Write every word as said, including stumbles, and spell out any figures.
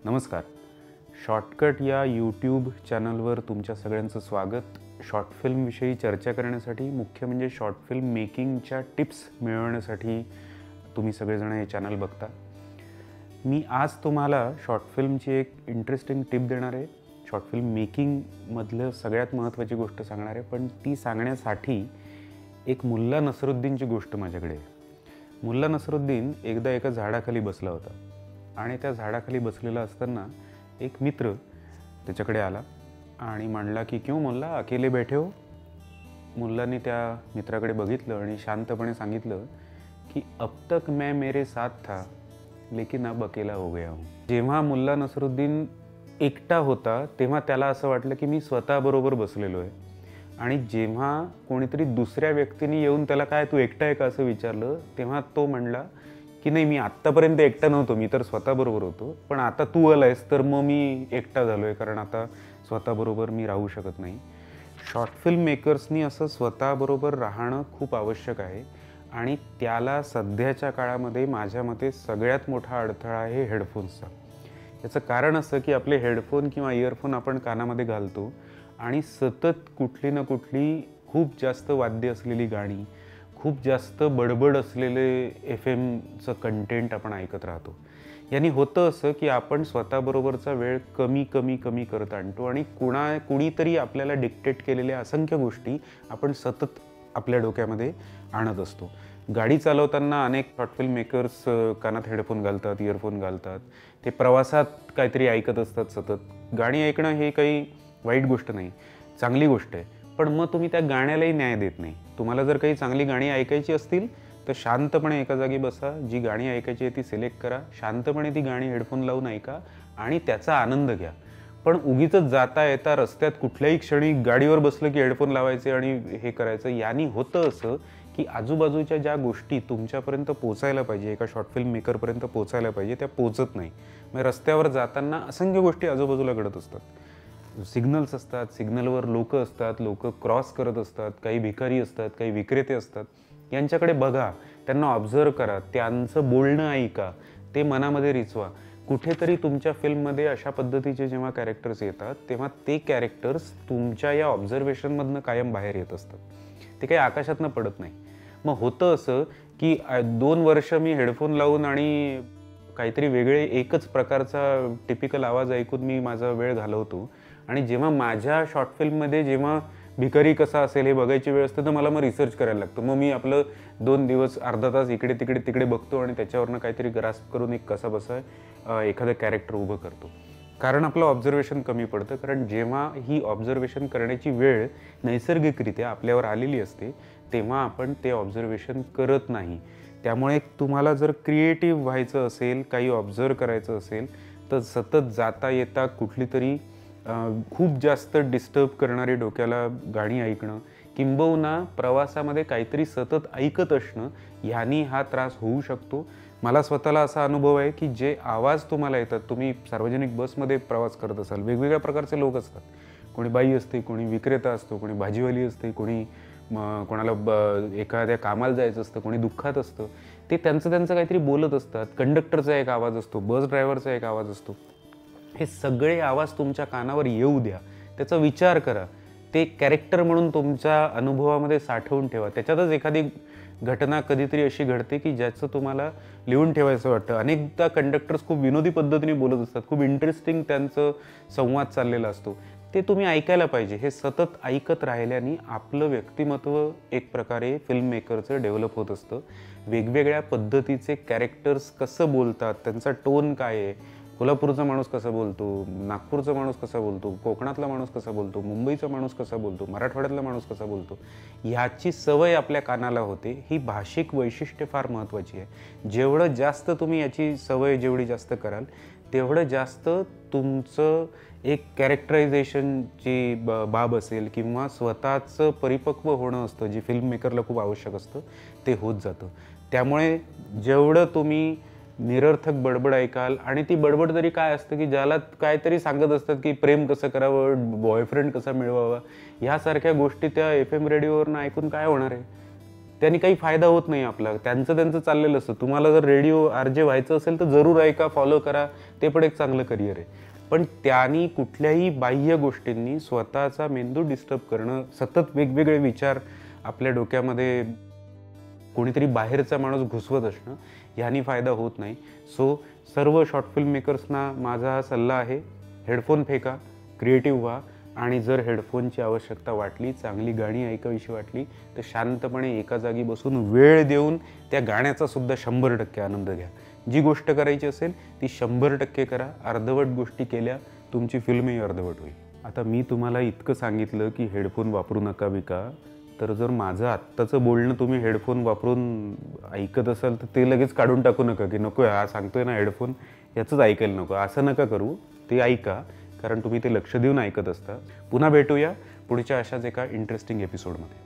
नमस्कार. शॉर्टकट या यूट्यूब चॅनलवर तुमच्या सगळ्यांचं स्वागत. शॉर्ट फिल्मविषयी चर्चा करण्यासाठी, मुख्य म्हणजे शॉर्ट फिल्म मेकिंगच्या टिप्स मिळवण्यासाठी तुम्ही सगळेजण हे चॅनल बघता. मी आज तुम्हाला शॉर्ट फिल्मची एक इंटरेस्टिंग टिप देणार आहे. शॉर्ट फिल्म मेकिंगमधलं सगळ्यात महत्त्वाची गोष्ट सांगणार आहे, पण ती सांगण्यासाठी एक मुल्ला नसरुद्दीनची गोष्ट माझ्याकडे आहे. मुल्ला नसरुद्दीन एकदा एका झाडाखाली बसला होता आणि त्या झाडाखाली बसलेला असताना एक मित्र त्याच्याकडे आला आणि म्हणला की क्यों मुल्ला अकेले बैठे हो. मुल्लाने त्या मित्राकडे बघितलं आणि शांतपणे सांगितलं की अब तक मैं मेरे साथ था लेकिन अब अकेला हो गया हूँ. जेव्हा मुल्ला नसरुद्दीन एकटा होता तेव्हा त्याला असं वाटलं की मी स्वतःबरोबर बसलेलो आहे, आणि जेव्हा कोणीतरी दुसऱ्या व्यक्तीने येऊन त्याला काय तू एकटा आहे का असं विचारलं तेव्हा तो म्हणला की नाही, मी आत्तापर्यंत एकटा नव्हतो, मी तर स्वतःबरोबर होतो, पण आता तू आलायस तर मग मी एकटा झालो आहे, कारण आता स्वतःबरोबर मी राहू शकत नाही. शॉर्ट फिल्म मेकर्सनी असं स्वतःबरोबर राहणं खूप आवश्यक आहे, आणि त्याला सध्याच्या काळामध्ये माझ्या मते सगळ्यात मोठा अडथळा आहे हेडफोन्सचा. याचं कारण असं की आपले हेडफोन किंवा इयरफोन आपण कानामध्ये घालतो आणि सतत कुठली ना कुठली खूप जास्त वाद्य असलेली गाणी, खूप जास्त बडबड असलेले एफ एमचं कंटेंट आपण ऐकत राहतो. यांनी होतं असं की आपण स्वतःबरोबरचा वेळ कमी कमी कमी करत आणतो आणि कुणा कुणीतरी आपल्याला डिक्टेट केलेल्या असंख्य गोष्टी आपण सतत आपल्या डोक्यामध्ये आणत असतो. गाडी चालवताना अनेक शॉर्ट फिल्म मेकर्स कानात हेडफोन घालतात, इयरफोन घालतात. ते प्रवासात काहीतरी ऐकत असतात सतत. गाणी ऐकणं हे काही वाईट गोष्ट नाही, चांगली गोष्ट आहे, पण मग तुम्ही त्या गाण्यालाही न्याय देत नाही. तुम्हाला जर काही चांगली गाणी ऐकायची असतील तर शांतपणे एका जागी बसा, जी गाणी ऐकायची आहे ती सिलेक्ट करा, शांतपणे ती गाणी हेडफोन लावून ऐका आणि त्याचा आनंद घ्या. पण उगीच जाता येता रस्त्यात कुठल्याही क्षणी गाडीवर बसलं की हेडफोन लावायचे आणि हे करायचं. यानी होतं असं की आजूबाजूच्या ज्या गोष्टी तुमच्यापर्यंत पोचायला पाहिजे, एका शॉर्ट फिल्म मेकरपर्यंत पोचायला पाहिजे, त्या पोचत नाही. मग रस्त्यावर जाताना असंख्य गोष्टी आजूबाजूला घडत असतात. सिग्नल्स असतात, सिग्नलवर लोक असतात, लोक क्रॉस करत असतात, काही भिकारी असतात, काही विक्रेते असतात. यांच्याकडे बघा, त्यांना ऑब्झर्व करा, त्यांचं बोलणं ऐका, ते मनामध्ये रिचवा. कुठेतरी तुमच्या फिल्ममध्ये अशा पद्धतीचे जेव्हा कॅरेक्टर्स येतात तेव्हा ते कॅरेक्टर्स तुमच्या या ऑब्झर्वेशनमधनं कायम बाहेर येत असतात. ते काही आकाशातनं पडत नाही. मग होतं असं की दोन वर्ष मी हेडफोन लावून आणि काहीतरी वेगळे एकच प्रकारचा टिपिकल आवाज ऐकून मी माझा वेळ घालवतो, आणि जेव्हा माझ्या शॉर्ट फिल्ममध्ये जेव्हा भिकारी कसा असेल हे बघायची वेळ असते तर मला मग रिसर्च करायला लागतं. मग मी आपलं दोन दिवस अर्धा तास इकडे तिकडे तिकडे बघतो आणि त्याच्यावरनं काहीतरी ग्रास्प करून एक कसा बसा एखादं कॅरेक्टर उभं करतो. कारण आपलं ऑब्झर्वेशन कमी पडतं. कारण जेव्हा ही ऑब्झर्वेशन करण्याची वेळ नैसर्गिकरित्या आपल्यावर आलेली असते तेव्हा आपण ते ऑब्झर्वेशन करत नाही. त्यामुळे तुम्हाला जर क्रिएटिव्ह व्हायचं असेल, काही ऑब्झर्व करायचं असेल तर सतत जाता येता कुठली तरी खूप जास्त डिस्टर्ब करणारी डोक्याला गाणी ऐकणं, किंबहुना प्रवासामध्ये काहीतरी सतत ऐकत असणं, ह्यानी हा त्रास होऊ शकतो. मला स्वतःला असा अनुभव आहे की जे आवाज तुम्हाला येतात, तुम्ही सार्वजनिक बसमध्ये प्रवास करत असाल, वेगवेगळ्या प्रकारचे लोक असतात. कोणी बाई असते, कोणी विक्रेता असतो, कोणी भाजीवाली असते, कोणी कोणाला ब एखाद्या कामाला जायचं असतं, कोणी दुःखात असतं. ते त्यांचं त्यांचं काहीतरी बोलत असतात. कंडक्टरचा एक आवाज असतो, बस ड्रायव्हरचा एक आवाज असतो. हे सगळे आवाज तुमच्या कानावर येऊ द्या, त्याचा विचार करा, ते कॅरेक्टर म्हणून तुमच्या अनुभवामध्ये साठवून ठेवा. त्याच्यातच एखादी घटना कधीतरी अशी घडते की ज्याचं तुम्हाला लिहून ठेवायचं वाटतं. अनेकदा कंडक्टर्स खूप विनोदी पद्धतीने बोलत असतात, खूप इंटरेस्टिंग त्यांचं संवाद चाललेला असतो, ते तुम्ही ऐकायला पाहिजे. हे सतत ऐकत राहिल्याने आपलं व्यक्तिमत्व एक प्रकारे फिल्म मेकरचं डेव्हलप होत असतं. वेगवेगळ्या पद्धतीचे कॅरेक्टर्स कसं बोलतात, त्यांचा टोन काय आहे, कोल्हापूरचा माणूस कसा बोलतो, नागपूरचा माणूस कसा बोलतो, कोकणातला माणूस कसा बोलतो, मुंबईचा माणूस कसा बोलतो, मराठवाड्यातला माणूस कसा बोलतो, ह्याची सवय आपल्या कानाला होते. ही भाषिक वैशिष्ट्य फार महत्त्वाची आहे. जेवढं जास्त तुम्ही याची सवय जेवढी जास्त कराल तेवढं जास्त तुमचं एक कॅरेक्टरायझेशनची ब बाब असेल किंवा स्वतःचं परिपक्व होणं असतं, जे फिल्म मेकरला खूप आवश्यक असतं, ते होत जातं. त्यामुळे जेवढं तुम्ही निरर्थक बडबड ऐकाल, आणि ती बडबड तरी काय असतं की ज्याला काहीतरी सांगत असतात की प्रेम कसं करावं, बॉयफ्रेंड कसा मिळवावा, ह्यासारख्या गोष्टी त्या एफ एम रेडिओवरनं ऐकून काय होणार आहे. त्यांनी काही फायदा होत नाही आपला. त्यांचं त्यांचं चाललेलं असतं. तुम्हाला जर रेडिओ आर जे व्हायचं असेल तर जरूर ऐका, फॉलो करा, ते पण एक चांगलं करिअर आहे. पण त्यांनी कुठल्याही बाह्य गोष्टींनी स्वतःचा मेंदू डिस्टर्ब करणं, सतत वेगवेगळे विचार आपल्या डोक्यामध्ये कोणीतरी बाहेरचा माणूस घुसवत असणं, ह्यानी फायदा होत नाही. सो सर्व शॉर्ट फिल्म मेकर्सना माझा हा सल्ला आहे, हेडफोन फेका, क्रिएटिव्ह व्हा आणि जर हेडफोनची आवश्यकता वाटली, चांगली गाणी ऐकावीशी वाटली तर शांतपणे एका जागी बसून वेळ देऊन त्या गाण्याचा सुद्धा शंभर टक्के आनंद घ्या. जी गोष्ट करायची असेल ती शंभर टक्के करा. अर्धवट गोष्टी केल्या तुमची फिल्मही अर्धवट होईल. आता मी तुम्हाला इतकं सांगितलं की हेडफोन वापरू नका बिका, तर जर माझं आत्ताचं बोलणं तुम्ही हेडफोन वापरून ऐकत असाल तर ते लगेच काढून टाकू नका की नको हा सांगतोय ना हेडफोन याचंच ऐकायला नको, असं नका करू. ते ऐका, कारण तुम्ही ते लक्ष देऊन ऐकत असता. पुन्हा भेटूया पुढच्या अशाच एका इंटरेस्टिंग एपिसोडमध्ये.